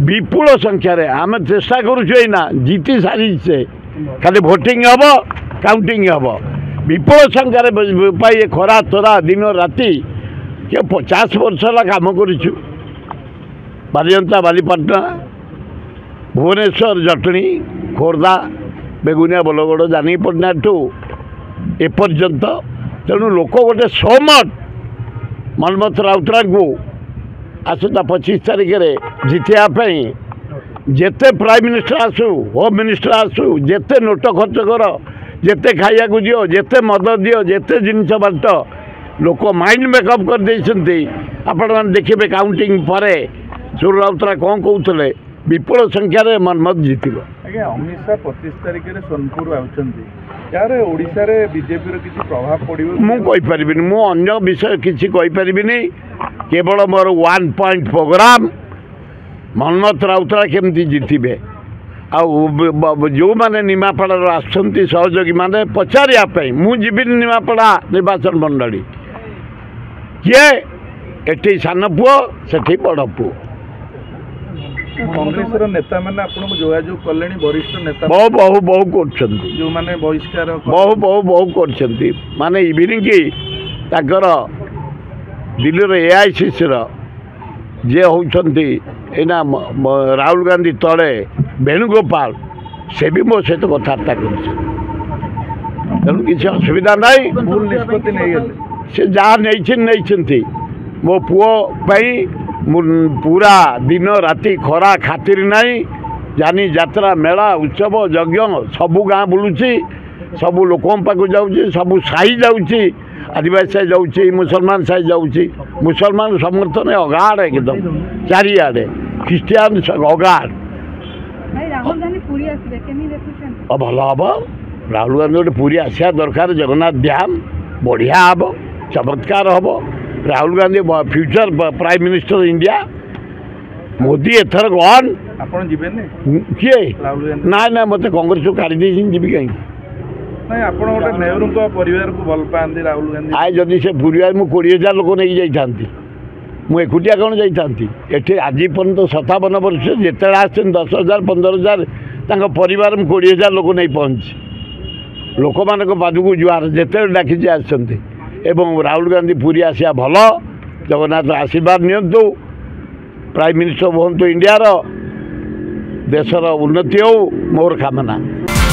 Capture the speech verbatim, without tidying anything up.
विपुल संख्यार आम चेष्टा करूना जीति सारी से खाली भोटिंग हम काउंटिंग हम विपुल संख्यार खरा तरा दिन राति के पचास वर्ष है कम करूँ बालीजंता बालीपाटना भुवनेश्वर जटणी खोर्धा बेगुनिया बलगड़ जानीपटना ठू एपर्यंत तेणु लोक गोटे सहमत मनमथ राउतराय को आसता पचिश तारिख में जितापी जेते प्राइम मिनिस्टर आसू होम मिनिस्टर आसू जेते नोट खर्च कर जेते खाया दियो जेते मद दियो जेते जिनस बांट लोक माइंड मेकअप कर देते आपण मैंने देखिए काउंटिंग पर सुर राउतराय कौन कहते विपुल संख्यार मनमत जीत आज्ञा अमित शाह पच्चीस तारिख में सोनपुर आर ओडिशा रे बीजेपी किसी प्रभाव पड़ो मुझे मु अन्य विषय किसी केवल मोर one point program Manmath Routray केमती जीतबे जो मैंने निमापड़ा आसुँच सहयोगी मैंने पचारे मुझे निमापड़ा निर्वाचन मंडली किए एटी सान पुओ से बड़ पुओ कांग्रेस नेता मैंने आपको जोगाजोग कले वरिष्ठ नेता बहु बहु बहु कर जो मैंने बहिष्कार बहु बहु बहु कर माने इवनिंग की ताकर दिल्ली रे एआईसीसी जे होती एना राहुल गांधी तले वेणुगोपाल से भी मो सहित कथबार्ता कर किसी असुविधा नहीं भूल निष्पत्ति नहीं से जहाँ नहीं मो पुओ पूरा दिन राति खरा खातिर नहीं जानी यात्रा मेला उत्सव यज्ञ सबू गाँ बुलूची सबू लोक पाक जाऊँगी सबू साई जाऊँगी आदिवासी साई जाऊँगी मुसलमान साई जाऊँगी मुसलमान समर्थन अगाड़ एकदम चारिआडे ख्रीस्टियान अगाड़ भल हम राहुल गांधी गोटे पूरी आसा दरकार जगन्नाथ धाम बढ़िया हम चमत्कार हम Rahul Gandhi future prime minister India Modi एथर गन आपन जीवेन किए ना ना मत कांग्रेस को काढ़ी देछिन जीवी कहीं नहीं आपन गोटे नेहरू को परिवार को भल पांदी राहुल गांधी आय जदि से परिवार मु बीस हज़ार लोक नहीं जाई थांती मु एकुटिया कौन जाई थांती एठी आज पर्यंत सत्तावन वर्ष जेते आछन दस हज़ार पंद्रह हज़ार तांको परिवार मु बीस हज़ार लोक नहीं पहुंची लोक मान को बाजू जुआर जेते डाकी आछंती एवं राहुल गांधी पूरी आसिया भल जगन्नाथ आशीर्वाद नियंतु प्राइम मिनिस्टर हूँ इंडिया देशर उन्नति हो मोर कामना।